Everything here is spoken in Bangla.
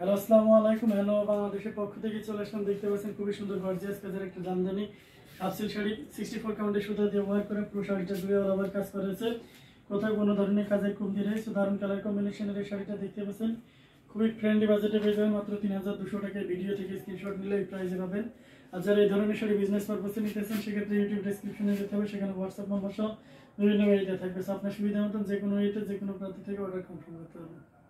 হ্যালো আসসালামু আলাইকুম। হ্যালো বাংলাদেশের পক্ষ থেকে চলে আসলাম। দেখতে পাচ্ছেন খুবই সুন্দর গর্জিয়াস কাজের একটা জামদানি হাফ সিল্ক শাড়ি 64 কাউন্টের সুতা দিয়ে ব্যবহার করে পুরো শাড়িটা জুড়ে অল ওভার কাজ করেছে। কোথাও কোনো ধরনের কাজের কমতি নেই। দারুণ কালার কম্বিনেশনের এই শাড়িটা দেখতে পাচ্ছেন খুবই ফ্রেন্ডলি বাজেটে পেয়ে যাবেন মাত্র 3200 টাকায়। ভিডিও থেকে স্ক্রিনশট নিলে এই প্রাইসে পাবেন। আর যারা এই ধরনের শাড়ি বিজনেস পারপাসে নিতেছেন সেক্ষেত্রে ইউটিউব ডেসক্রিপশনে যেতে হবে, সেখানে হোয়াটসঅ্যাপ নম্বর সহ বিভিন্ন ওয়েতে থাকবে। আপনার সুবিধা মতন যে কোনো ওয়েতে যে কোনো প্রান্ত থেকে অর্ডার কনফার্ম করতে হবে।